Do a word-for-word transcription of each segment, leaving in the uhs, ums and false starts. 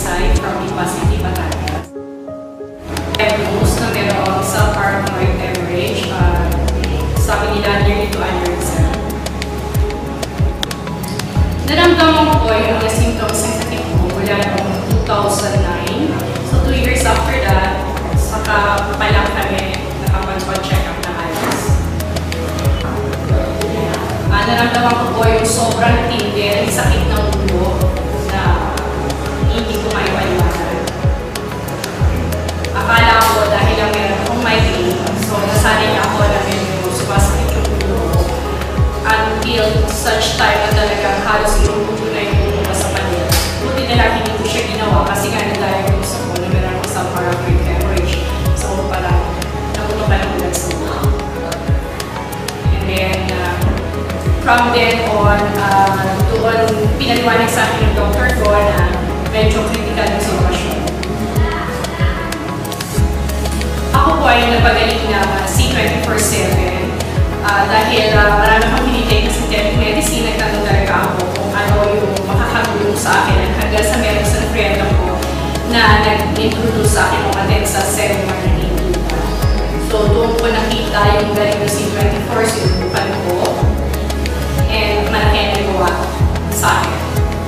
Pasay from Lipa City, Batangas. Diagnosed na merong subparanoid hemorrhage. Uh, sabi nila nearly two aneurysm. Naramdaman ko po yung mga symptoms ng sakit ko mula noong two thousand nine. So two years after that, saka pa lang kami nakapag-check up na ayos. Uh, naramdaman ko po yung sobrang tindi, yung sakit ng ulo na hindi ko maiwaliwanan. Akala ko dahil lang meron akong migraine, so nasanay ako na medyo sumasakit yung ulo ko. Until such time na talagang halos inuupo na yung ulo ko sa palit. Buti na lang hindi ko siya ginawa kasi nga na-diagnose ako na meron ako sa subparanoid hemorrhage. So parang naputukan ng ulat sa ulo. And then, uh, from then on, uh, doon pinaliwanag sa akin ng doctor ko na medyo critical yung sitwasyon. Ako po ay napagaling na C twenty-four seven uh, dahil uh, marami akong pinitake na synthetic medicine. Nagtanong talaga ako kung ano yung makakagulong sa akin hanggang sa meron sa friend ko na nag-introduce sa akin umaten sa seminar ng Indupa. So doon ko nakita yung galing ng C twenty-four, sinubukan ko, and malaki ang nagawa sa akin.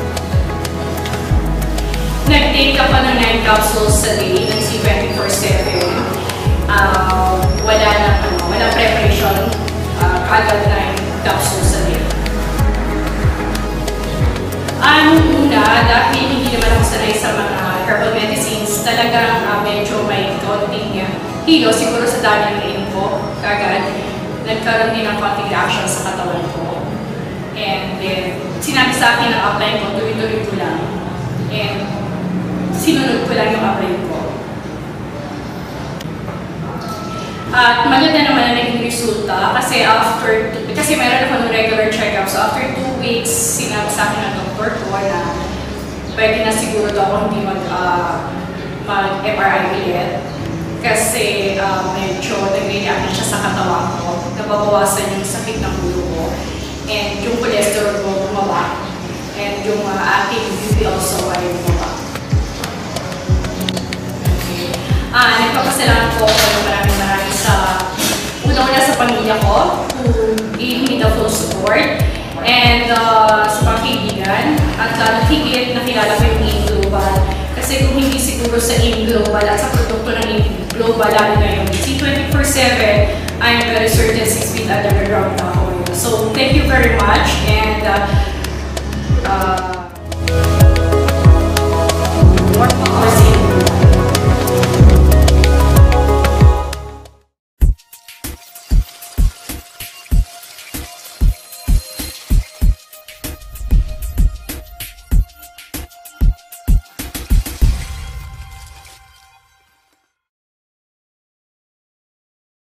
Nag-take ako ng nine capsules sa day ng C twenty-four seven. Uh, wala na, ano, wala preparation, uh, kaagad nine capsules sa day. Ang una, dahil hindi naman ako sanay sa mga herbal medicines, talagang uh, medyo may konting uh, hilo, siguro sa dami ng inom ko, kagad, nagkaroon din ng konting reaction sa katawan ko. And then, sinabi sa akin na apply ko, tuloy-tuloy ko lang. And sinunod ko lang yung apply ko. At maganda naman na naging resulta kasi after, kasi meron ako ng regular check-up. So after two weeks, sinabi sa akin ng doktor ko na pwede na siguro daw ako hindi mag, uh, mag-M R I ulit. Kasi uh, medyo nag-react siya sa katawan ko. Nababawasan yung sakit ng ulo ko. And yung cholesterol ko bumaba. And yung uh, ating B P also ay bumaba. Okay. Ah, nagpapasalamat po ako ng maraming maraming sa una-una sa pamilya ko who gave me the full support. And uh, sa mga kaibigan. At lalo higit nakilala ko yung AIM Global. Kasi kung hindi siguro sa AIM Global at sa produkto ng AIM Global, lalo na yung C twenty-four seven, I am very certain six feet underground na ako. So, thank you very much, and uh, uh,